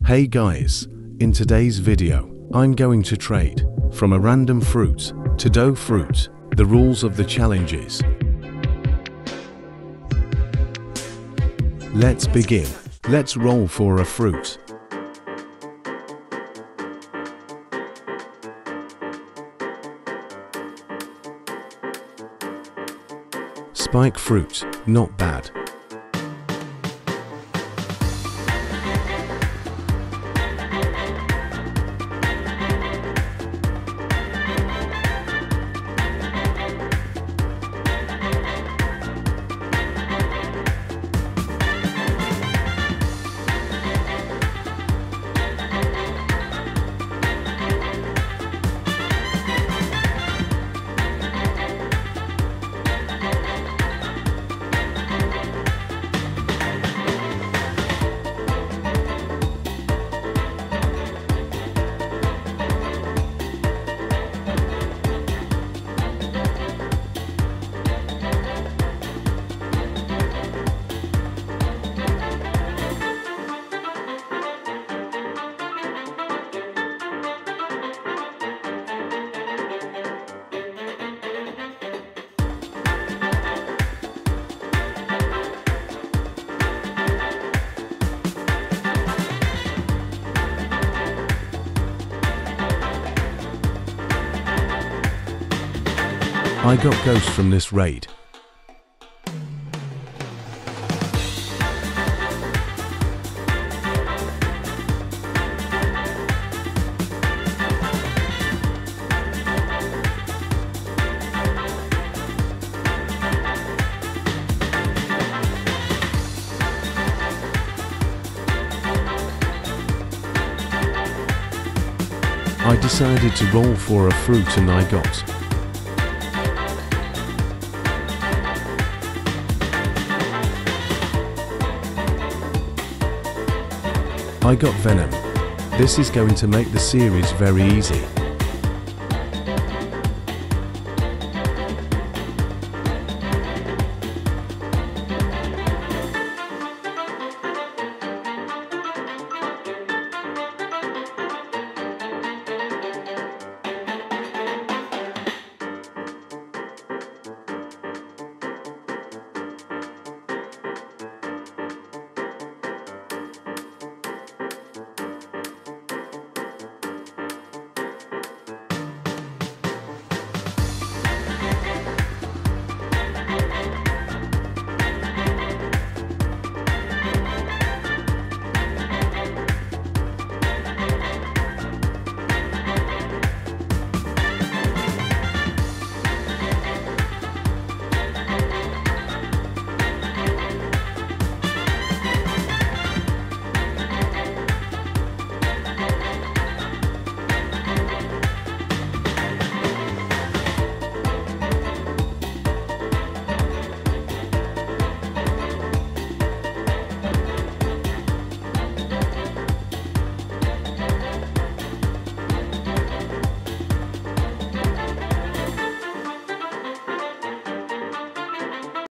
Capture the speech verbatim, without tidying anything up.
Hey guys, in today's video, I'm going to trade from a random fruit to dough fruit, the rules of the challenges. Let's begin. Let's roll for a fruit. Spike fruit, not bad. I got ghost from this raid. I decided to roll for a fruit and I got I got Venom. This is going to make the series very easy.